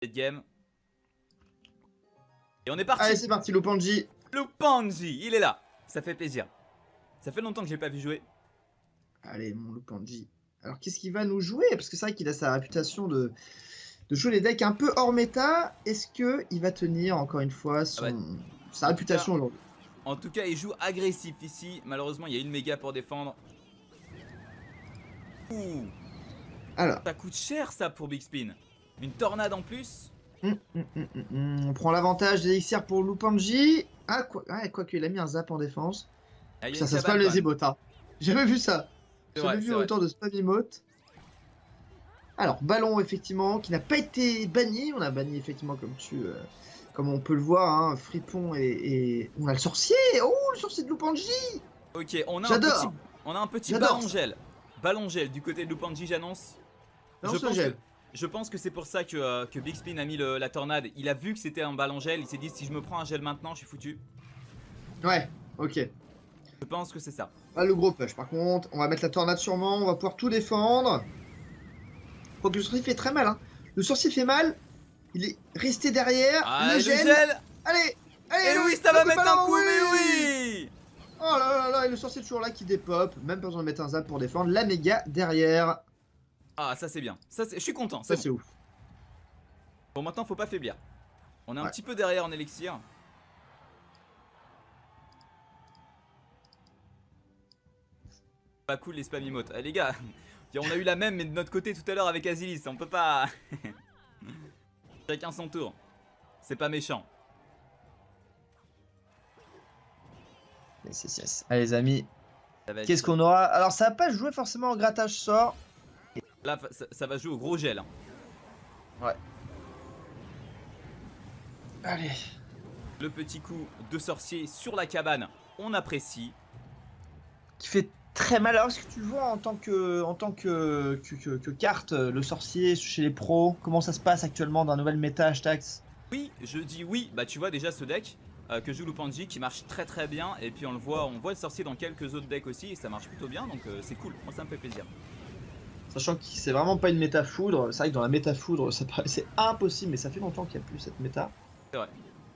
cette game. Et on est parti. Allez, c'est parti, Lopunji. Lopunji, il est là. Ça fait plaisir. Ça fait longtemps que je l'ai pas vu jouer. Allez, mon Lopunji. Alors, qu'est-ce qu'il va nous jouer? Parce que c'est vrai qu'il a sa réputation de jouer les decks un peu hors méta. Est-ce qu'il va tenir, encore une fois, sa réputation aujourd'hui? En tout cas, il joue agressif ici. Malheureusement, il y a une méga pour défendre. Ouh. Alors. Ça coûte cher, ça, pour Big Spin. Une tornade en plus. On prend l'avantage d'élixir pour Lopunji. Ah, quoi qu'il a mis un zap en défense. Ah, Ça spam les emotes. Hein. J'ai jamais vu ça. J'ai jamais vu autant de spam emote. Alors, ballon, effectivement, qui n'a pas été banni. On a banni, effectivement, comme on peut le voir, hein, Fripon et on a le sorcier. Oh, le sorcier de Lopunji. Ok, on a un petit ballon gel. Ballon gel du côté de Lopunji, j'annonce. Je pense que c'est pour ça que Big Spin a mis la tornade. Il a vu que c'était un ballon gel. Il s'est dit, si je me prends un gel maintenant, je suis foutu. Ouais, ok. Je pense que c'est ça. Ah, le gros push, par contre. On va mettre la tornade sûrement. On va pouvoir tout défendre. Quoique le sorcier fait très mal. Hein. Le sorcier fait mal. Il est resté derrière. Ah, le gel. Allez, et oui, ça va mettre un coup, mais oui. Oh là là là, et le sorcier est toujours là qui dépop. Même pas besoin de mettre un zap pour défendre. La méga derrière. Ah, ça c'est bien. Je suis content. Ça c'est ouf. Bon, maintenant faut pas faiblir. On est un petit peu derrière en élixir. Pas cool les spam emotes. Les gars, on a eu la même mais de notre côté tout à l'heure avec Azilis. On peut pas. Chacun son tour. C'est pas méchant. Yes. Allez les amis. Qu'est-ce qu'on être... aura? Alors ça va pas jouer forcément au grattage sort. Là ça va jouer au gros gel. Ouais. Allez. Le petit coup de sorcier sur la cabane, on apprécie. Qui fait très mal. Alors est-ce que tu le vois en tant que carte, le sorcier chez les pros? Comment ça se passe actuellement dans la nouvelle méta Hashtags? Oui, je dis oui. Bah tu vois déjà ce deck que joue Lopunji qui marche très bien. Et puis on voit le sorcier dans quelques autres decks aussi. Et ça marche plutôt bien, donc c'est cool. Moi ça me fait plaisir. Sachant que c'est vraiment pas une méta foudre. C'est vrai que dans la méta foudre, ça paraissait impossible, mais ça fait longtemps qu'il n'y a plus cette méta. C'est vrai.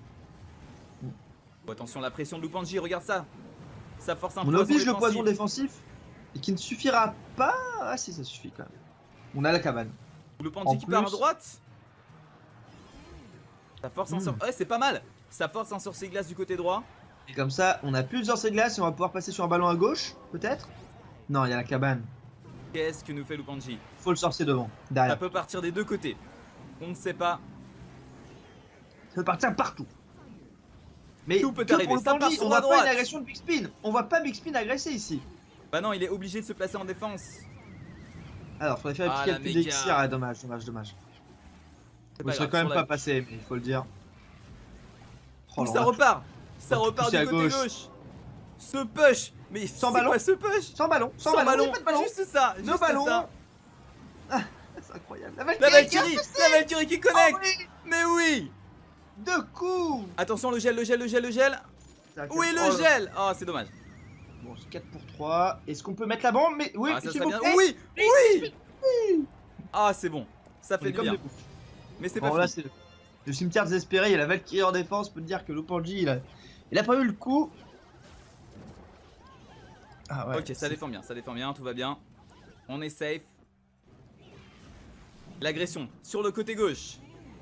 Oh, attention, la pression de Lopunji, regarde ça. Ça force un poison défensif. On oblige le poison défensif et qui ne suffira pas. Ah si, ça suffit quand même. On a la cabane. Lopunji qui part à droite. Ça force un sorcier. Ouais, c'est pas mal. Ça force un sorcier glace du côté droit. Et comme ça, on a plus de sorcier glace et on va pouvoir passer sur un ballon à gauche, peut-être. Non, il y a la cabane. Qu'est-ce que nous fait Lopunji? Faut le sorcier devant, derrière. Ça peut partir des deux côtés. On ne sait pas. Ça peut partir partout. Mais tout peut arriver. Ça part sur on voit pas une agression de Big Spin. On voit pas Big Spin agresser ici. Bah non, il est obligé de se placer en défense. Alors, faudrait faire un petit d'élixir. Ah, dommage. Vous serez quand même pas passé, mais il faut le dire. Oh, ça repart. Ça repart du côté gauche. Ce push. Mais sans ballon. Quoi, ce push? Sans ballon. Juste ça. Juste ballon. Ah, c'est incroyable. La Valkyrie qui connecte. Mais oui. 2 coups. Attention, le gel. Oui, le gel. Oh, c'est dommage. Bon, c'est 4 pour 3. Est-ce qu'on peut mettre la bombe? Mais oui, ça serait bien. Oui. Ah, c'est bon. Ça fait du bien. Mais c'est pas fini. Là, c'est le cimetière désespéré. Il y a la Valkyrie en défense. On peut te dire que Lopunji, il a pas eu le coup. Ah ouais. Ok, ça défend bien, tout va bien. On est safe. L'agression sur le côté gauche.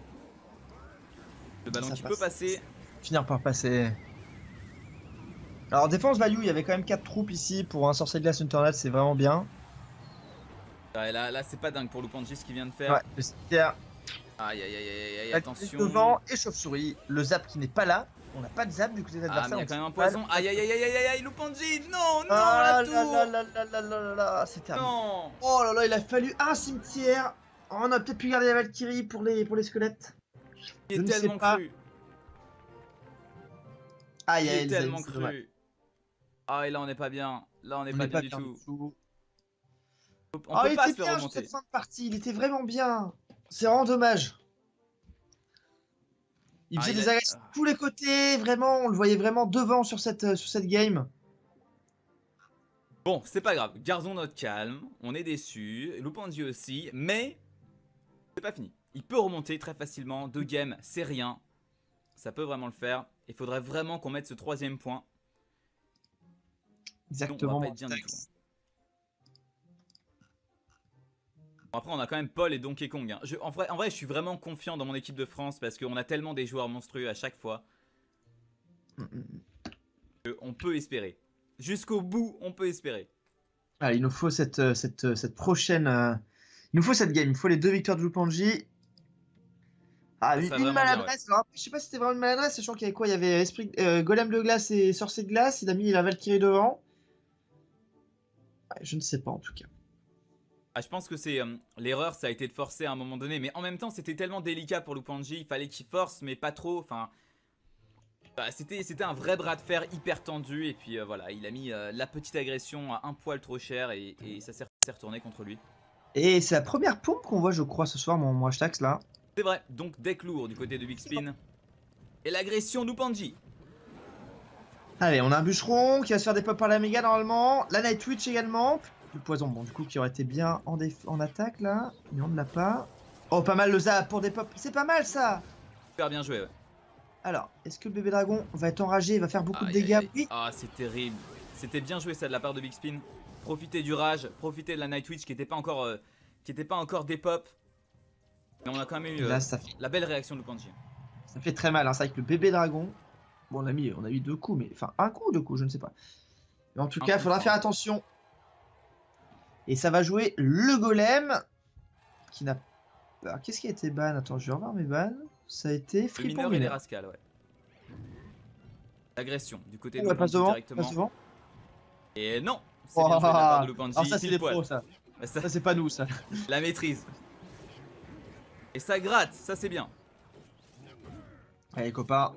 Le ballon qui peut passer. Finir par passer. Alors défense value, il y avait quand même 4 troupes ici. Pour un sorcier de glace, une tornade, c'est vraiment bien. Ouais, là c'est pas dingue pour Lopunji ce qu'il vient de faire. Ouais, le cimetière. Aïe, attention. Devant et chauve-souris. Le zap qui n'est pas là. On n'a pas de zap du côté de l'adversaire. Ah, mais il y a quand même un poison. Aïe, Lopunji. Non, la tour. Là, c'est terrible. Non. Oh là là, il a fallu un cimetière. Oh, on a peut-être pu garder la Valkyrie pour les squelettes. Il est tellement cru. Aïe, il est tellement cru. Ah, et là on n'est pas bien. Là on n'est pas bien du tout. On peut pas se faire remonter. Cette fin de partie, il était vraiment bien. C'est vraiment dommage. Il faisait des agressions de tous les côtés, vraiment, on le voyait vraiment devant sur cette game. Bon, c'est pas grave, gardons notre calme, on est déçus, Lopunji aussi, mais c'est pas fini. Il peut remonter très facilement. 2 games, c'est rien. Ça peut vraiment le faire. Il faudrait vraiment qu'on mette ce 3e point. Exactement. On va pas être bien du tout. Bon, après, on a quand même Paul et Donkey Kong. Hein. En vrai, je suis vraiment confiant dans mon équipe de France parce qu'on a tellement des joueurs monstrueux à chaque fois. On peut espérer. Jusqu'au bout, on peut espérer. Ah, il nous faut cette prochaine... Il nous faut cette game. Il faut les 2 victoires de Lupanji. Ah, une maladresse. Bien, ouais. Je sais pas si c'était vraiment une maladresse, sachant qu'il y avait quoi? Il y avait esprit, Golem de glace et Sorcier de glace. Il a mis la Valkyrie devant. Ouais, je ne sais pas en tout cas. Ah, je pense que c'est l'erreur, ça a été de forcer à un moment donné. Mais en même temps, c'était tellement délicat pour Lupanji. Il fallait qu'il force, mais pas trop. Enfin, bah, c'était un vrai bras de fer hyper tendu. Et puis voilà, il a mis la petite agression à un poil trop cher et ça s'est retourné contre lui. Et c'est la première pompe qu'on voit, je crois, ce soir, mon hashtags là. C'est vrai, donc deck lourd du côté de Big Spin. Et l'agression Lupanji. Allez, on a un bûcheron qui va se faire des pop par la méga normalement. La Night Witch également. Le poison, bon, du coup, qui aurait été bien en attaque là. Mais on ne l'a pas. Oh, pas mal le zap pour des pop. C'est pas mal ça. Super bien joué, ouais. Alors, est-ce que le bébé dragon va être enragé? Il va faire beaucoup de dégâts? Oui. Ah, c'est terrible. C'était bien joué ça de la part de Big Spin. Profiter du rage, profiter de la Night Witch qui n'était pas encore des pop. Mais on a quand même eu là, la belle réaction de Lupanji. Ça fait très mal, hein. C'est avec le bébé dragon. Bon, on a eu 2 coups, mais enfin un coup, 2 coups, je ne sais pas. Mais en tout cas, il faudra faire attention. Et ça va jouer le golem qui n'a pas. Qu'est-ce qui a été ban? Attends, je vais revoir mes bans. Ça a été Free pour mineur et les rascals, ouais. L'agression du côté de Lupanji directement. Passe devant. Et non, c'est bien joué de la part de Lupanji. Alors ça, c'est les pros, ça. Ça, c'est pas nous, ça. La maîtrise. Et ça gratte, ça c'est bien. Allez, copain.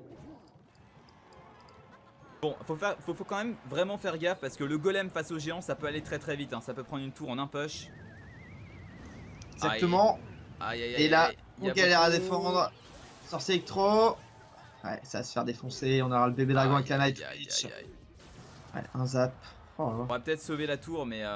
Bon, faut quand même vraiment faire gaffe parce que le golem face au géant, ça peut aller très très vite. Hein. Ça peut prendre une tour en un push. Exactement. Aïe, et là, on galère à défendre. Sorcier électro. Ouais, ça va se faire défoncer. On aura le bébé dragon avec la Night Witch. Ouais, un zap. Oh, on va peut-être sauver la tour, mais...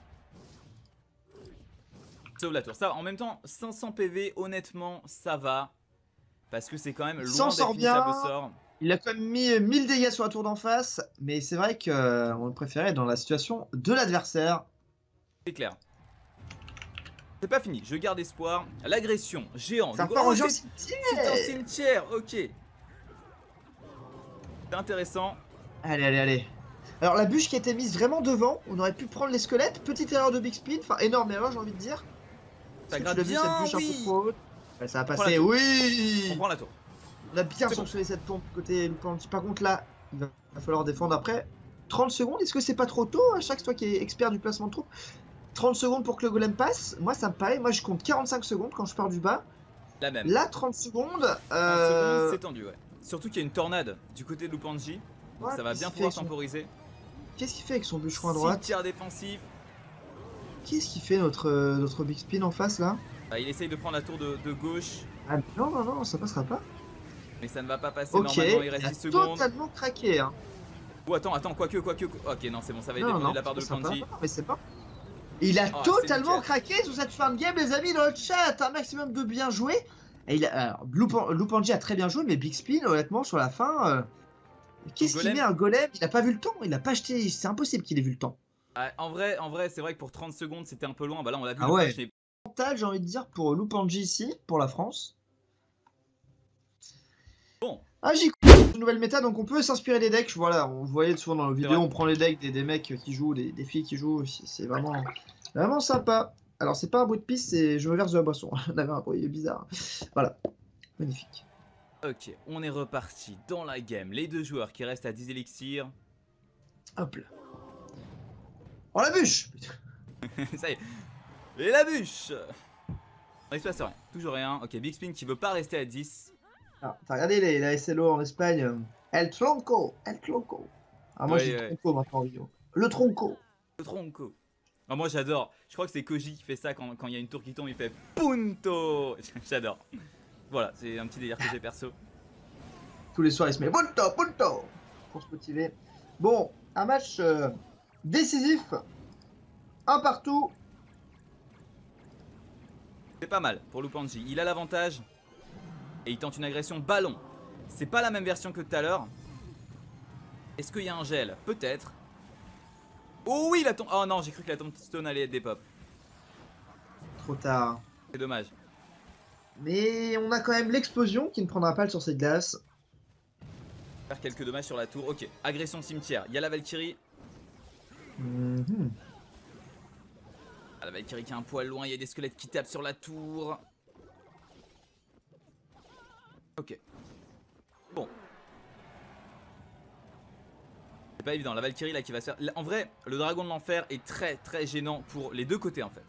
Sauve la tour. Ça, en même temps, 500 PV, honnêtement, ça va. Parce que c'est quand même loin d'être finissable au sort. Il a quand même mis 1000 dégâts sur la tour d'en face. Mais c'est vrai qu'on le préférait dans la situation de l'adversaire. C'est clair. C'est pas fini, je garde espoir. L'agression, géant. C'est un cimetière, ok. C'est intéressant. Allez. Alors la bûche qui a été mise vraiment devant, on aurait pu prendre les squelettes. Petite erreur de Big Spin, enfin énorme erreur j'ai envie de dire. Ça gratte bien, cette bûche un peu trop haute. Ouais, ça va passer, oui. On prend la tour. On a bien sanctionné cette pompe côté Lupanji. Par contre là, il va falloir défendre après 30 secondes. Est-ce que c'est pas trop tôt, Shax, toi qui es expert du placement de troupes? 30 secondes pour que le golem passe. Moi ça me paraît, moi je compte 45 secondes quand je pars du bas. La même. Là 30 secondes. 30 secondes c'est tendu, ouais. Surtout qu'il y a une tornade du côté de Lupanji. Donc ouais, ça va bien pouvoir temporiser. Qu'est-ce qu'il fait avec son bûcheron à droite? Tir défensif. Qu'est-ce qu'il fait notre Big Spin en face là? Bah, il essaye de prendre la tour de gauche. Ah non, ça passera pas. Mais ça ne va pas passer normalement, il reste 10 secondes. Totalement craqué hein. Oh attends, quoique. Ok non c'est bon, ça va être défendu de la part de Lupanji. Mais c'est pas. Il a totalement craqué sur cette fin de game les amis dans le chat. Un maximum de bien joué. Et Lupanji a très bien joué, mais Big Spin honnêtement sur la fin... Qu'est-ce qu'il met un golem? Il a pas vu le temps, il a pas acheté, c'est impossible qu'il ait vu le temps. En vrai c'est vrai que pour 30 secondes c'était un peu loin, bah là on l'a vu. Ah ouais, j'ai envie de dire pour Lupanji ici, pour la France. Bon. Ah j'y une nouvelle méta, donc on peut s'inspirer des decks, voilà, on le voyait souvent dans nos vidéos, on prend les decks des mecs qui jouent, des filles qui jouent, c'est vraiment sympa. Alors c'est pas un bruit de piste, c'est je me verse de la boisson, on avait un bruit bizarre. Voilà, magnifique. Ok, on est reparti dans la game. Les 2 joueurs qui restent à 10 élixirs. Hop là. Oh la bûche. Ça y est. Et la bûche. Il se passe rien, toujours rien. Ok, Big Spin qui veut pas rester à 10. Ah, t'as regardé la SLO en Espagne? El Tronco. Ah moi j'ai le Tronco maintenant en vidéo. Le Tronco. Ah, moi j'adore. Je crois que c'est Koji qui fait ça quand il y a une tour qui tombe, il fait Punto. J'adore. Voilà, c'est un petit délire que j'ai perso. Tous les soirs il se met Punto pour se motiver. Bon, un match décisif. Un partout. C'est pas mal pour Lupanji. Il a l'avantage. Et il tente une agression ballon. C'est pas la même version que tout à l'heure. Est-ce qu'il y a un gel? Peut-être. Oh oui, la tombe. Oh non, j'ai cru que la tombstone allait être des pop. Trop tard. C'est dommage. Mais on a quand même l'explosion qui ne prendra pas sur cette glace. Faire quelques dommages sur la tour. Ok, agression cimetière. Il y a la Valkyrie. La Valkyrie qui est un poil loin. Il y a des squelettes qui tapent sur la tour. Ok. Bon. C'est pas évident. La Valkyrie là qui va se faire. En vrai, le dragon de l'enfer est très très gênant pour les deux côtés en fait.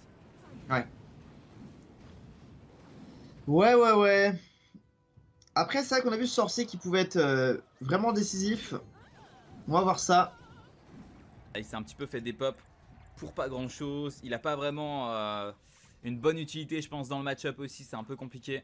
Ouais. Après, c'est vrai qu'on a vu ce sorcier qui pouvait être vraiment décisif. On va voir ça. Il s'est un petit peu fait des pops pour pas grand chose. Il a pas vraiment une bonne utilité, je pense, dans le match-up aussi. C'est un peu compliqué.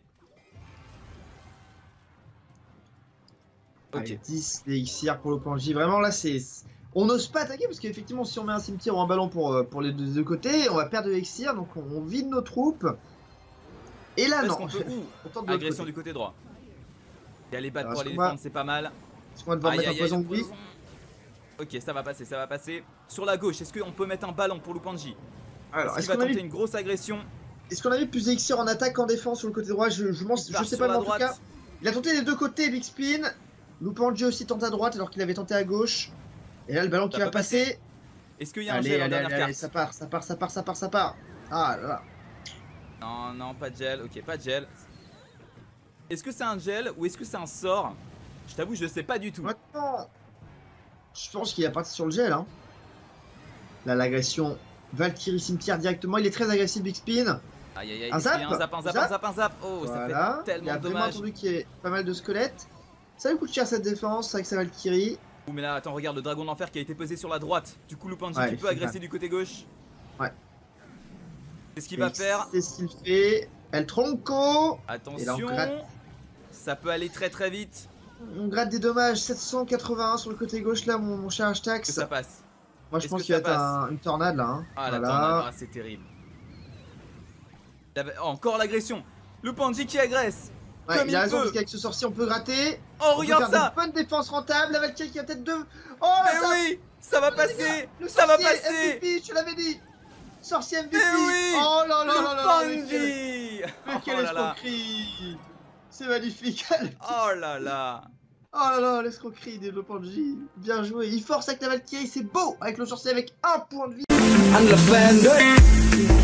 Ok. Allez, 10 d'élixir pour Lupanji. Vraiment, là, c'est. On n'ose pas attaquer parce qu'effectivement, si on met un cimetière ou un ballon pour les deux côtés, on va perdre de l'élixir. Donc, on vide nos troupes. Et là, non. On tente agression du côté droit. Et aller battre pour aller défendre, c'est pas mal. Est-ce qu'on va devoir mettre un poison de vie? Ok, ça va passer, ça va passer. Sur la gauche, est-ce qu'on peut mettre un ballon pour Lupanji? Alors, est-ce qu'il va tenter une grosse agression? Est-ce qu'on a vu plus d'élixir en attaque qu'en défense sur le côté droit? Je sais pas, mais en tout cas, il a tenté les deux côtés, Big Spin. Lupanji aussi tente à droite alors qu'il avait tenté à gauche. Et là, le ballon qui va passer. Est-ce qu'il y a un gel en dernière carte? Ça part. Ah là là. Non, pas de gel. Ok, pas de gel. Est-ce que c'est un gel ou est-ce que c'est un sort? Je t'avoue, je sais pas du tout. Attends. Je pense qu'il a parti sur le gel. Hein. Là, l'agression Valkyrie cimetière directement. Il est très agressif, Big Spin. Aïe, un zap. Oh, voilà. Ça fait tellement de dommages. Il y a vraiment entendu qu'il y ait pas mal de squelettes. Ça lui coûte cher cette défense avec sa Valkyrie. Mais là, attends, regarde le dragon de l'enfer qui a été posé sur la droite. Du coup, Lupanji qui peut agresser du côté gauche. Ouais. C'est ce qu'il va faire. C'est ce qu'il fait. El Tronco. Attention. Ça peut aller très très vite. On gratte des dommages. 781 sur le côté gauche là, mon cher hashtag. Ça passe. Moi je pense qu'il va être une tornade là. Hein. Ah, la tornade, c'est terrible. Encore l'agression. Lupanji qui agresse. Ouais, il a raison parce qu'avec ce sorcier on peut gratter. Oh, regarde ça! Bonne défense rentable, la Valkyrie qui a peut-être deux. Oh mais oui! Ça va passer! Ça va passer! MVP, je te l'avais dit! Sorcier MVP! Oui! Oh là là là là! Mais quelle escroquerie! C'est magnifique! Oh là là! Oh là là, l'escroquerie des Lupanji! Bien joué! Il force avec la Valkyrie, c'est beau! Avec le sorcier avec un point de vie!